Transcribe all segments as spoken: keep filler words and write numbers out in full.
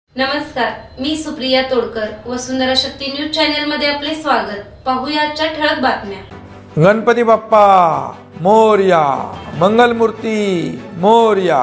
नमस्कार, मी Supriya Todkar, Vasundhara Shakti news channel मध्ये आपले स्वागत। पाहूया आजच्या ठळक बातम्या। गणपती बाप्पा मोरया, मंगलमूर्ती मोरया।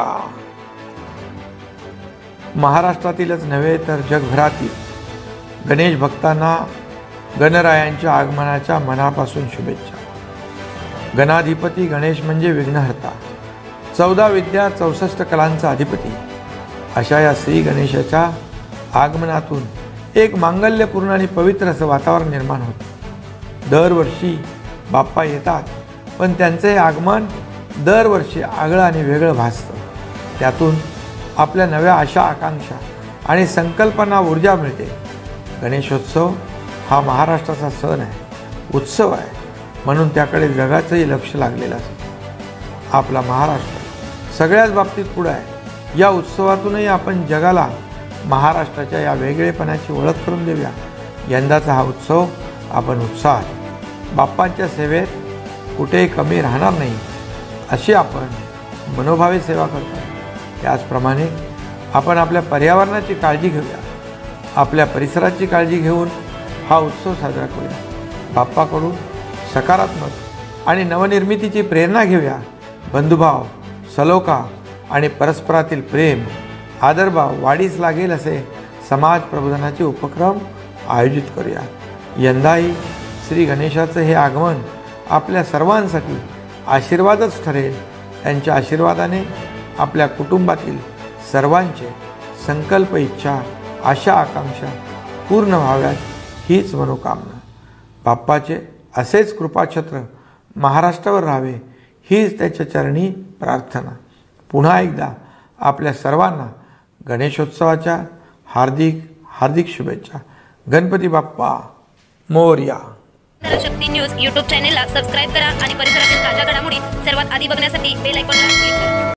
महाराष्ट्रातीलच नव्हे तर जगभरातील गणेश भक्तांना गणरायांच्या आगमनाच्या मनापासून शुभेच्छा। गणाधिपती गणेश म्हणजे विघ्नहर्ता, चौदा विद्या चौसष्ट कलांचा अधिपती अशा या श्री गणेशाच्या आगमनातून एक मांगल्यपूर्ण आणि पवित्र असं वातावरण निर्माण होतं। दरवर्षी बाप्पा येतात, पण त्यांचे हे आगमन दरवर्षी आगळं आणि वेगळं भासतं। त्यातून आपल्या नव्या आशा आकांक्षा आणि संकल्पना ऊर्जा मिळते। गणेशोत्सव हा महाराष्ट्राचा सण आहे, उत्सव आहे, म्हणून त्याकडे जगाचंही लक्ष लागलेलं असतं। आपला महाराष्ट्र सगळ्याच बाबतीत पुढे आहे। या उत्सवातूनही आपण जगाला महाराष्ट्राच्या या वेगळेपणाची ओळख करून देऊया। यंदाचा हा उत्सव आपण उत्साहात बाप्पांच्या सेवेत कुठेही कमी राहणार नाही अशी आपण मनोभावे सेवा करतो। त्याचप्रमाणे आपण आपल्या पर्यावरणाची काळजी घेऊया, आपल्या परिसराची काळजी घेऊन हा उत्सव साजरा करूया। बाप्पाकडून सकारात्मक आणि नवनिर्मितीची प्रेरणा घेऊया। बंधुभाव, सलोखा आणि परस्परातील प्रेम, आदरभाव वाढीस लागेल असे समाज प्रबोधनाचे उपक्रम आयोजित करूया। यंदाही श्री गणेशाचं हे आगमन आपल्या सर्वांसाठी आशीर्वादच ठरेल। त्यांच्या आशीर्वादाने आपल्या कुटुंबातील सर्वांचे संकल्प, इच्छा, आशा, आकांक्षा पूर्ण व्हाव्यात हीच मनोकामना। बाप्पाचे असेच कृपाछत्र महाराष्ट्रावर राहावे हीच त्याच्या चरणी प्रार्थना। पुन्हा एकदा आपल्या सर्वांना गणेशोत्सवाच्या हार्दिक हार्दिक शुभेच्छा। गणपती बाप्पा मोरया। शक्ती न्यूज यूट्यूब चॅनेलला सबस्क्राईब करा आणि परिसरातील ताज्या घडामोडी सर्वात आधी बघण्यासाठी बेल आयकॉनला क्लिक करा।